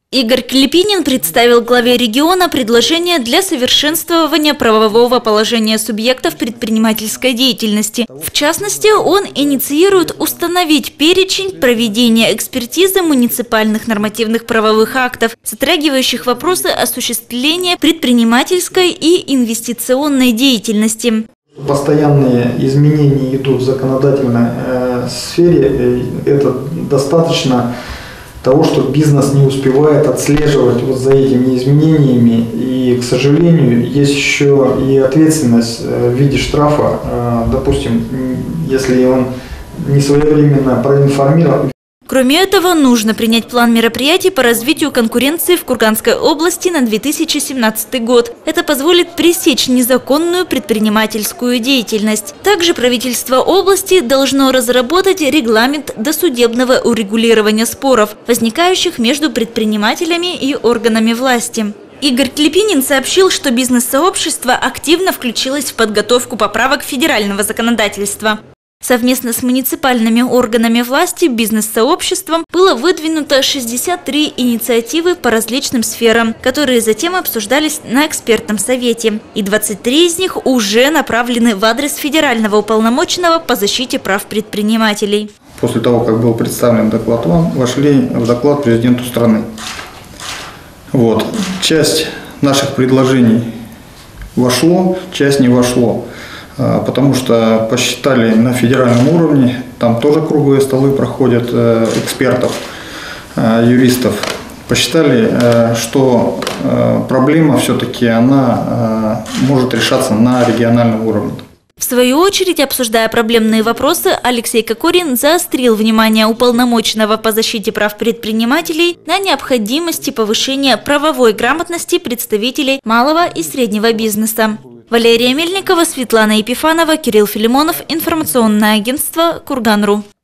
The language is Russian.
Игорь Клепинин представил главе региона предложение для совершенствования правового положения субъектов предпринимательской деятельности. В частности, он инициирует установить перечень проведения экспертизы муниципальных нормативных правовых актов, затрагивающих вопросы осуществления предпринимательской и инвестиционной деятельности. Постоянные изменения идут в законодательной сфере. Это достаточно того, что бизнес не успевает отслеживать вот за этими изменениями. И, к сожалению, есть еще и ответственность в виде штрафа, допустим, если он не своевременно проинформировал. Кроме этого, нужно принять план мероприятий по развитию конкуренции в Курганской области на 2017 год. Это позволит пресечь незаконную предпринимательскую деятельность. Также правительство области должно разработать регламент досудебного урегулирования споров, возникающих между предпринимателями и органами власти. Игорь Клепинин сообщил, что бизнес-сообщество активно включилось в подготовку поправок федерального законодательства. Совместно с муниципальными органами власти, бизнес-сообществом было выдвинуто 63 инициативы по различным сферам, которые затем обсуждались на экспертном совете. И 23 из них уже направлены в адрес федерального уполномоченного по защите прав предпринимателей. После того, как был представлен доклад вам, вошли в доклад президенту страны. Часть наших предложений вошло, часть не вошло. Потому что посчитали на федеральном уровне, там тоже круглые столы проходят экспертов, юристов, посчитали, что проблема все-таки она может решаться на региональном уровне. В свою очередь, обсуждая проблемные вопросы, Алексей Кокорин заострил внимание уполномоченного по защите прав предпринимателей на необходимости повышения правовой грамотности представителей малого и среднего бизнеса. Валерия Мельникова, Светлана Епифанова, Кирилл Филимонов. Информационное агентство Курган.ру.